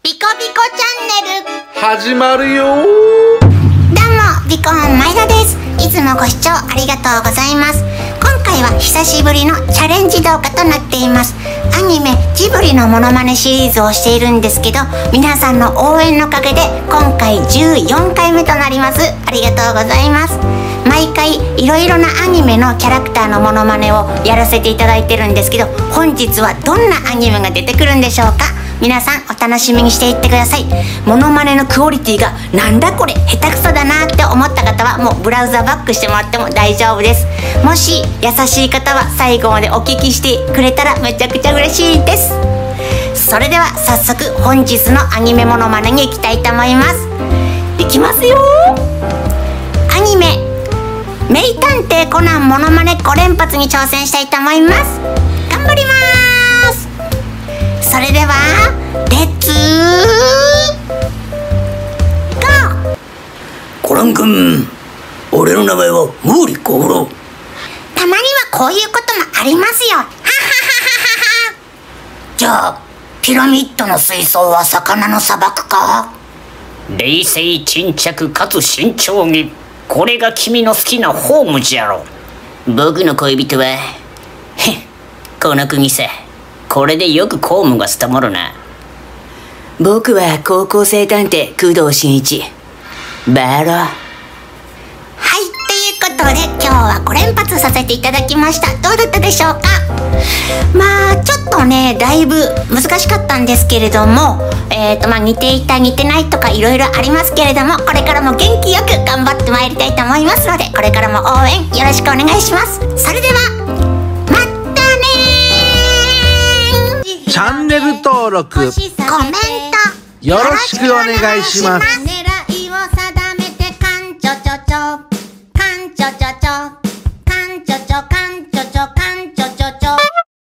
ビコビコチャンネル始まるよ。 どうも、ビコン前田です。いつもご視聴ありがとうございます。今回は久しぶりのチャレンジ動画となっています。アニメジブリのモノマネシリーズをしているんですけど、皆さんの応援のおかげで今回14回目となります。ありがとうございます。毎回いろいろなアニメのキャラクターのモノマネをやらせていただいてるんですけど、本日はどんなアニメが出てくるんでしょうか。皆さんお楽しみにしていってください。モノマネのクオリティがなんだこれ下手くそだなって思った方はもうブラウザバックしてもらっても大丈夫です。もし優しい方は最後までお聞きしてくれたらめちゃくちゃ嬉しいです。それでは早速本日のアニメモノマネに行きたいと思います。いきますよ。アニメ名探偵コナンモノマネ5連発に挑戦したいと思います。頑張ります。それではレッツゴー。 コナン君、俺の名前は毛利小五郎。 たまにはこういうこともありますよ。ははははは。 じゃあピラミッドの水槽は魚の砂漠か？ 冷静沈着かつ慎重に、これが君の好きなホームじゃろ。僕の恋人はこの国さ。これでよく公務が務まるな。 僕は高校生探偵工藤新一。バロ。 はい、ということで今日は5連発させていただきました。どうだったでしょうか。まあちょっとねだいぶ難しかったんですけれども、似ていた似てないとかいろいろありますけれども、これからも元気よく頑張ってまいりたいと思いますので、これからも応援よろしくお願いします。それではまたねー。 チャンネル登録コメントよろしくお願いします。